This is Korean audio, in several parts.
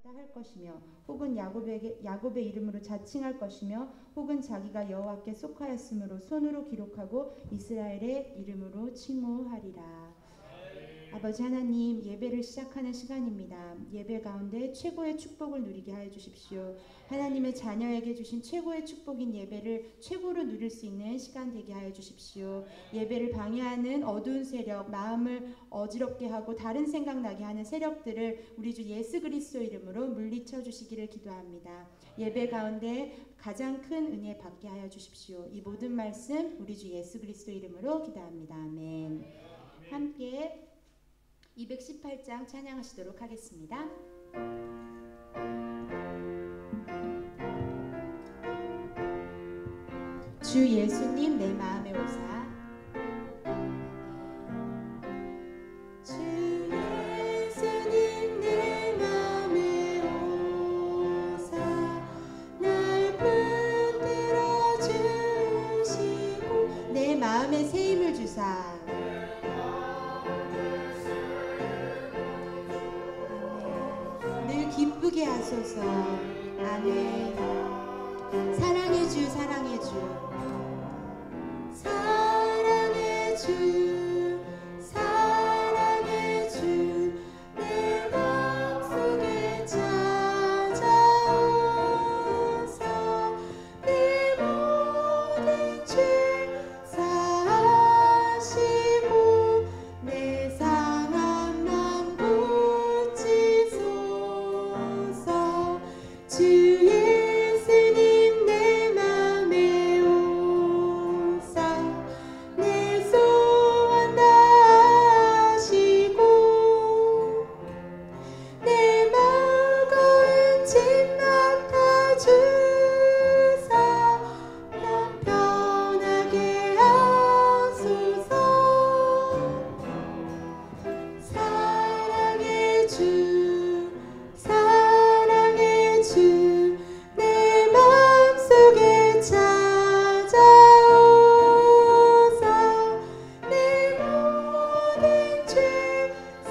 할 것이며 혹은 야곱의 이름으로 자칭할 것이며 혹은 자기가 여호와께 속하였으므로 손으로 기록하고 이스라엘의 이름으로 칭호하리라. 아버지 하나님, 예배를 시작하는 시간입니다. 예배 가운데 최고의 축복을 누리게 하여 주십시오. 하나님의 자녀에게 주신 최고의 축복인 예배를 최고로 누릴 수 있는 시간 되게 하여 주십시오. 예배를 방해하는 어두운 세력, 마음을 어지럽게 하고 다른 생각나게 하는 세력들을 우리 주 예수 그리스도 이름으로 물리쳐 주시기를 기도합니다. 예배 가운데 가장 큰 은혜 받게 하여 주십시오. 이 모든 말씀 우리 주 예수 그리스도 이름으로 기도합니다. 아멘. 함께 218장 찬양하시도록 하겠습니다. 주 예수님 내 마음에 오사. 기쁘게 하소서. 아멘. 사랑의 주, 사랑의 주, 사랑의 주, 사랑의 주, 내 맘속에 찾아오사. 내 모든 죄 사하시고 내 상한 맘 고치소서. 주 예수님 내 맘에 오사. 내 소원 다하시고 내 무거운 짐 맡아주사. 나 편하게 하소서. 사랑의 주, 사랑의 주, 내 맘속에 찾아오사. 내 모든 죄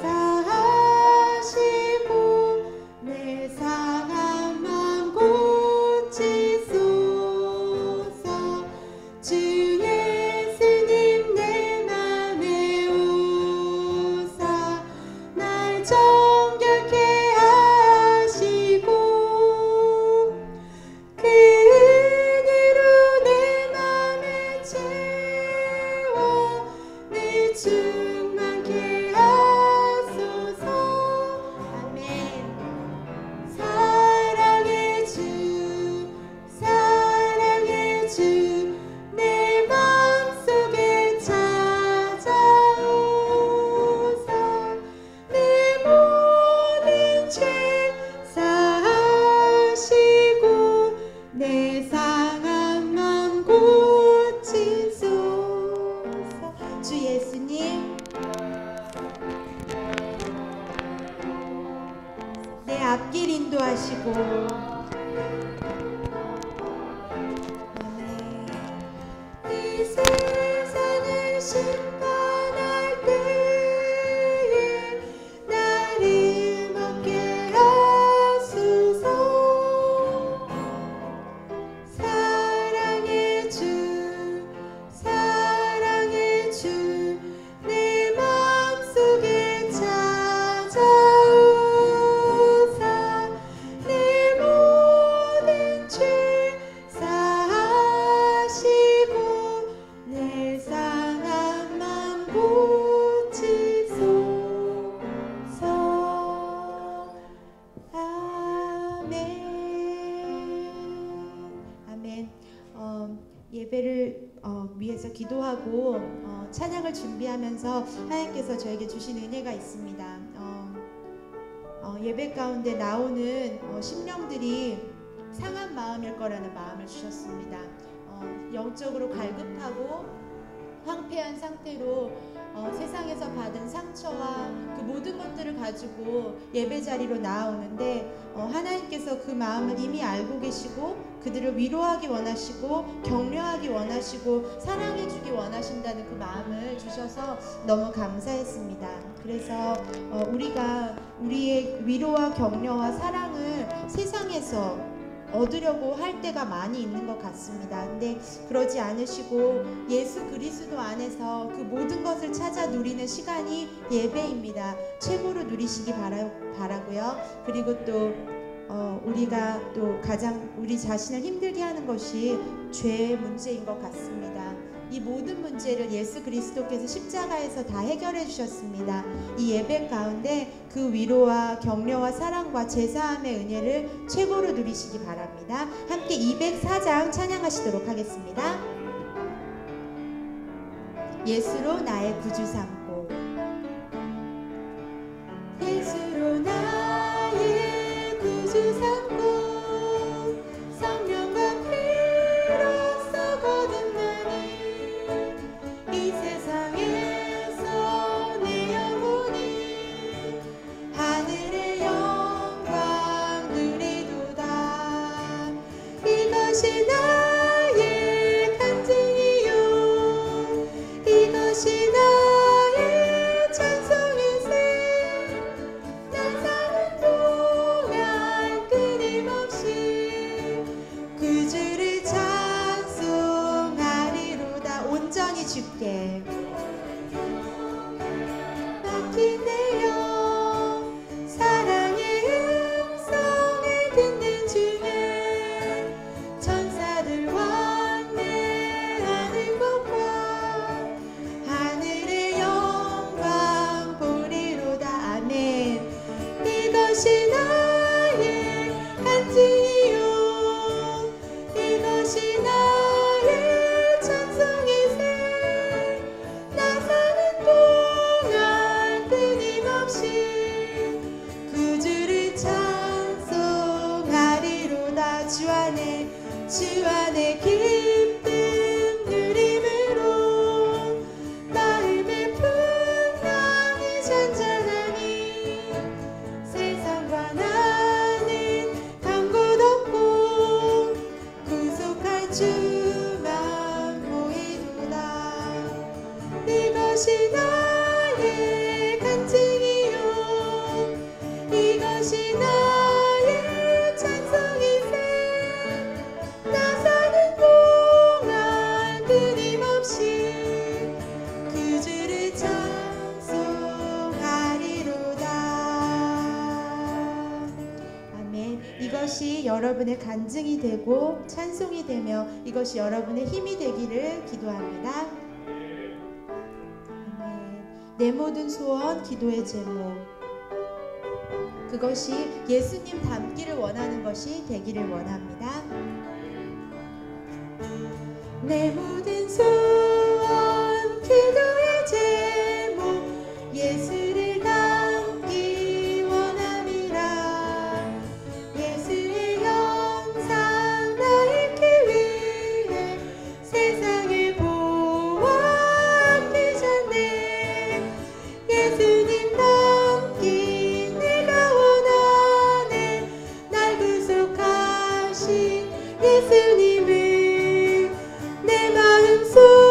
사하시고 내 상한 맘 고치소서. 주 예수님 내 맘에 오사. 날 정결케 하시고 그 은혜로 내 맘에 채워 늘 충만케 하소서. 아멘. 사랑의 주, 사랑의 주, 내 맘속에 찾아오사. 내 모든 죄 사하시고 내 상한 맘 고치소서. 주 예수님 내 앞길 인도하시고. 아멘. 이 세상을 심판할 때에 나를 먹게 하소서. 사랑의 주, 사랑의 주, 내 맘속에 찾아오사. 내 모든 죄 사하시고 내 상한 맘 고치소서. 아멘. 아멘. 예배를 위해서 기도하고 찬양을 준비하면서 하나님께서 저에게 주신 은혜가 있습니다. 예배 가운데 나오는 심령들이 상한 마음일 거라는 마음을 주셨습니다. 영적으로 갈급하고 황폐한 상태로 세상에서 받은 상처와 그 모든 것들을 가지고 예배 자리로 나아오는데 하나님께서 그 마음을 이미 알고 계시고 그들을 위로하기 원하시고 격려하기 원하시고 사랑해주기 원하신다는 그 마음을 주셔서 너무 감사했습니다. 그래서 우리가 우리의 위로와 격려와 사랑을 세상에서 얻으려고 할 때가 많이 있는 것 같습니다. 근데 그러지 않으시고 예수 그리스도 안에서 그 모든 것을 찾아 누리는 시간이 예배입니다. 최고로 누리시기 바라고요. 그리고 또 우리가 또 가장 우리 자신을 힘들게 하는 것이 죄의 문제인 것 같습니다. 이 모든 문제를 예수 그리스도께서 십자가에서 다 해결해 주셨습니다. 이 예배 가운데 그 위로와 격려와 사랑과 제사함의 은혜를 최고로 누리시기 바랍니다. 함께 204장 찬양하시도록 하겠습니다. 예수로 나의 구주 삼고 예수로 나의 구주 삼고 성령과 피로써 거듭나니 이 세상에서 내 영혼이 하늘의 영광 누리도다. 이것이 나의 간증이요 이것이 나의 찬송이세. 나 사는 동안 끊임없이 구주를 찬송하리로다. 온전히 주께 맡긴 내 영 사랑의 음성을 듣는 중에 천사들 왕래하는 것과 하늘의 영광 보리로다. 아멘. 이것이 나의 간증이요 이것이 나의 찬송이세. 나 사는 동안 끊임없이 구주를 찬송하리로다. 주 안에 기쁨 누림으로 마음의 풍랑이 잔잔하니 세상과 나는 간 곳 없고 구속할 주만 보이도다. 이것이 나의 간증이요 이것이 나의 찬송이세. 나 사는 동안 끊임없이 구주를 찬송하리로다. 아멘. 이것이 여러분의 간증이 되고 찬송이 되며 이것이 여러분의 힘이 되기를 기도합니다. 아멘. 내 모든 소원 기도의 제목, 그것이 예수님 닮기를 원하는 것이 되기를 원합니다. 내 모든 소원 기도의 제목, 예수를 닮기 원함이라. 예수의 형상 나에게 위해 세상을 보았기전에 예수님 닮기 내가 원하네. 날 구속하신 예수님을 내 마음속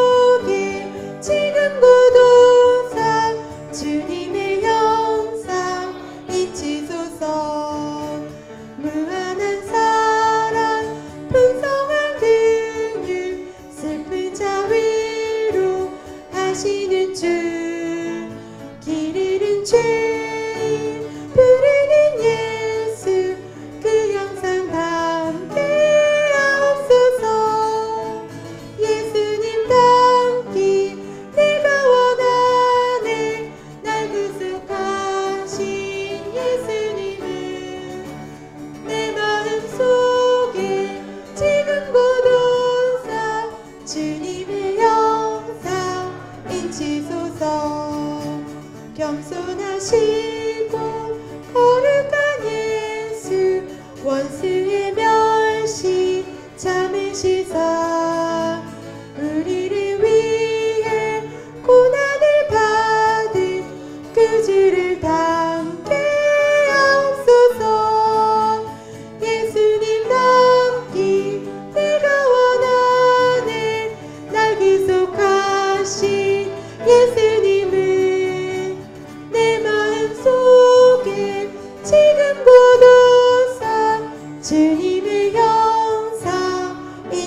주님의 영상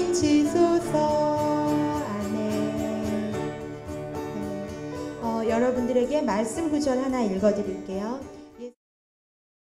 인치소서. 아멘. 여러분들에게 말씀 구절 하나 읽어드릴게요.